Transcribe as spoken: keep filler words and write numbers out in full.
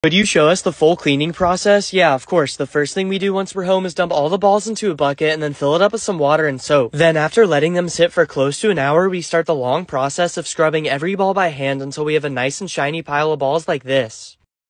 Could you show us the full cleaning process? Yeah, of course. The first thing we do once we're home is dump all the balls into a bucket and then fill it up with some water and soap. Then after letting them sit for close to an hour, we start the long process of scrubbing every ball by hand until we have a nice and shiny pile of balls like this.